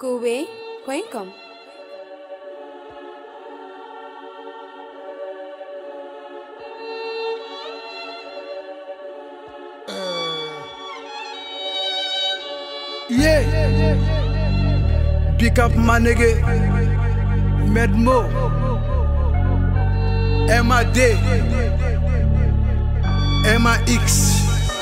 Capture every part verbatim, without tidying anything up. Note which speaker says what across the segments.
Speaker 1: Kowe point com.
Speaker 2: Yeah, big up my nigga, Medmo, M A D, M A X.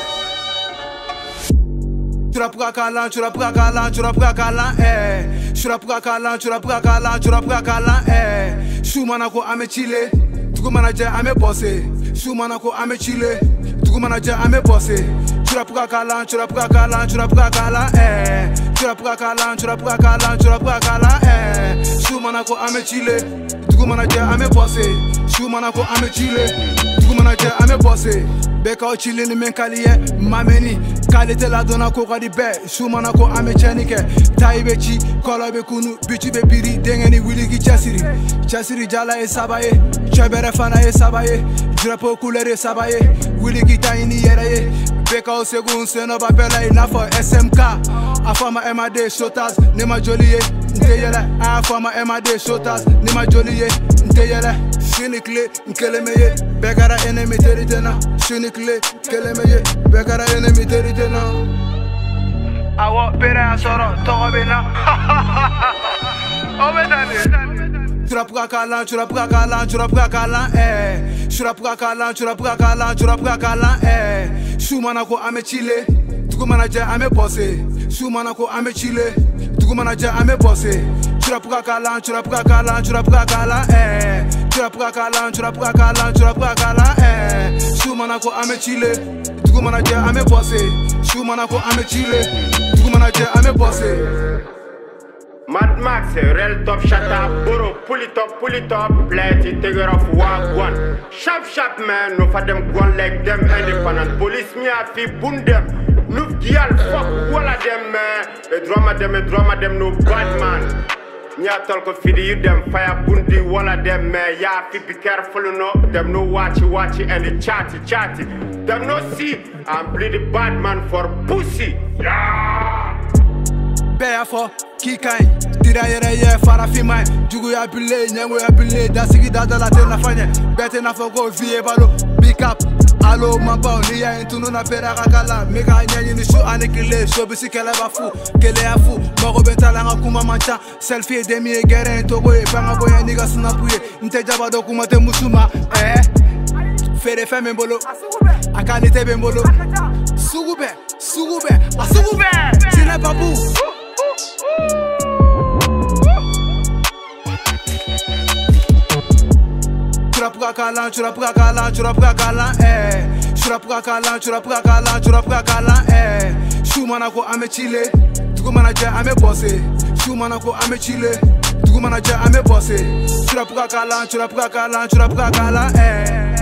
Speaker 2: Tu la prends calan, tu la prends calan, tu la prends calan, eh. Tu la prends calan, tu la prends calan, tu la prends calan, eh. Shumanako ame chile, tu go manager ame bossé. Shumanako ame chile, tu go manager ame bossé. Tu la prends calan, tu la prends calan, tu la prends calan, eh. Tu la prends calan, tu la prends calan, tu la prends calan, eh. Shumanako ame chile, tu go manager ame bossé. Shumanako ame chile, tu go manager ame bossé. Beka o chile ni menkaliye mameni kalite la dona ko kadi be shumana ko ame chenike taibe chi kola be kunu bichi be biri dengeni wili ki chasiri chasiri jala e sabaye chebere fana e sabaye drapeau couleur e sabaye wili ki tayini yeraye beka o segun seno ba bela ina for S M K afama M A D shotas ne ma joliye nteyela afama M A D shotas ne ma joliye nteyela shinikle nkelemeye begara enemy teritena shinikle kelemeye begara enemy teritena awo pera soro tobena obedale tu la prends calan tu la prends calan tu la prends calan eh tu la prends calan tu la prends calan tu la prends calan eh shumana ko ame chile tu go manager ame bossé shumana ko ame chile tu go manager ame bossé tu la prends calan tu la prends calan tu la prends calan eh tu la prends calan tu la prends calan tu la prends calan eh shumana ko ame chile tu go manager ame bossé shumana ko ame chile tu go manager ame bossé.
Speaker 3: Mad Max, real top shut up, bro, pull it up, pull it up, plenty, take it off, walk one. Sharp, sharp man, no for them gun like them independent. Police me a fi boon them, no girl fuck all of them man. A drama them, a drama them, no bad man. Nya talk of feed you them, fire bundi, all of them man. Ya fi be careful no, them no watchy watchy and the chatty chatty. Them no see, I'm bleed the bad man for pussy. Yeah.
Speaker 2: Bear for Kikai, tira yere ye fara fimai, jugu ya bile, nyango ya bile, da sigi da da la tena fanya, bete na fogo vie balo, pick up, allo mamba, ni ya intunu na pera kakala, mega nyanyi ni shu anekile, so bisi kele ba fu, kele ya fu, maro benta langa kuma mancha, selfie demi e gere en togo e, panga boya niga sinapuye, nte jaba do kuma te musuma, eh, fere fe membolo, akalite bembolo, sugube, sugube, a sugube, sine babu. Tu la prends calan, tu la prends calan, tu la prends calan, eh. Tu la prends calan, tu la prends calan, tu la prends calan, eh. Shumana ko ame chile, tu go manager ame bossé. Shumana ko ame chile, tu go manager ame bossé. Tu la prends calan, tu la prends calan, tu la prends calan, eh.